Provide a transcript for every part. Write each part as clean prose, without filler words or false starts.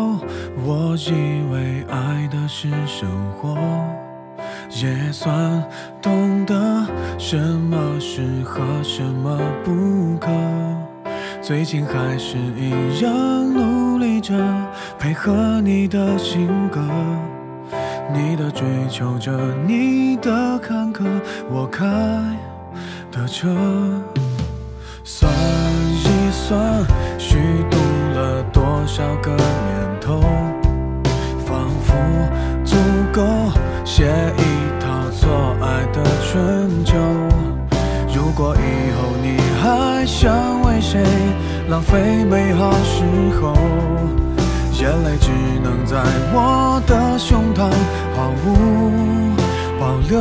我以为爱的是生活，也算懂得什么适合，什么不可。最近还是一样努力着，配合你的性格，你的追求着，你的坎坷，我开的车。算一算，虚度了多少个年头，仿佛足够写一套错爱的春秋。如果以后你还想为谁浪费美好时候，眼泪只能在我的胸膛毫无保留。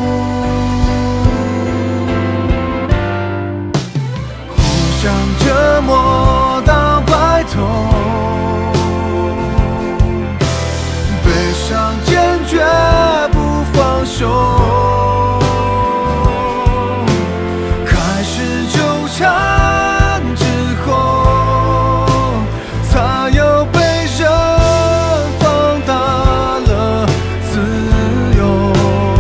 互相折磨到白头，悲伤坚决不放手。开始纠缠之后，才有被人放大了自由。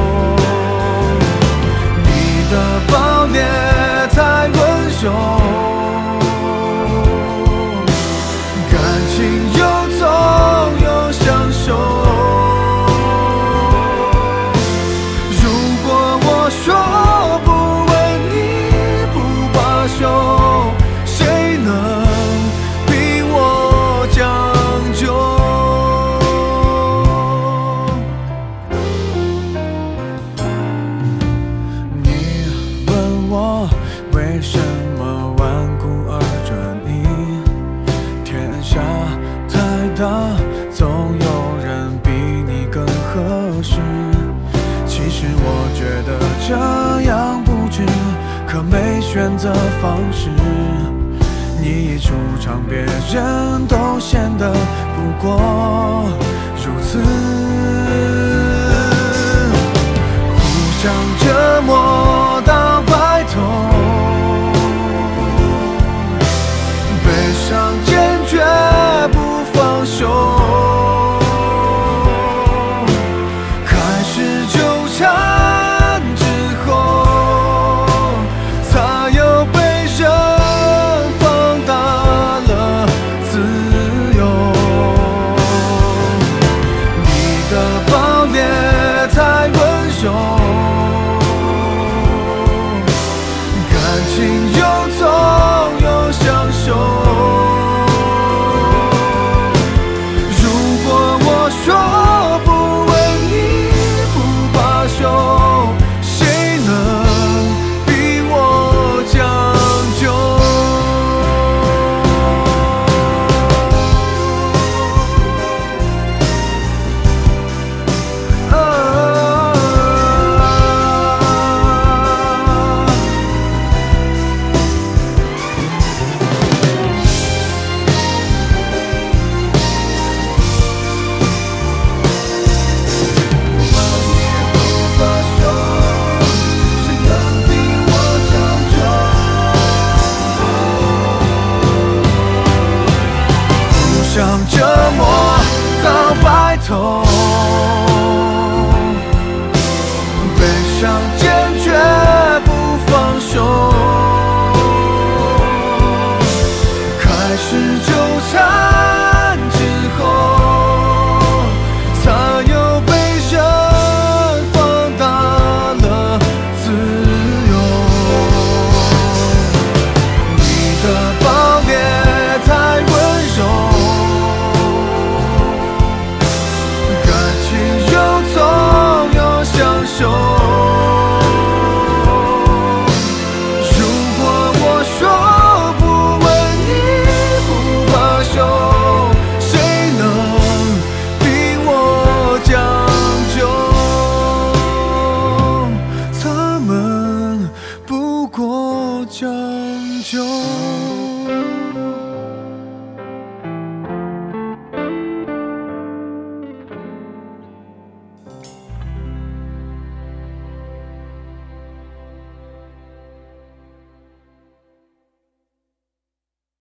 你的暴烈太温柔，为什么顽固而专一？天下太大，总有人比你更合适。其实我觉得这样不值，可没选择方式。你一出场，别人都显得不过如此。互相折磨到白头，悲伤坚决不放手。开始纠缠之后，才有被人放大了自由。你的暴烈太温柔，感情又痛又享受。互相折磨到白头，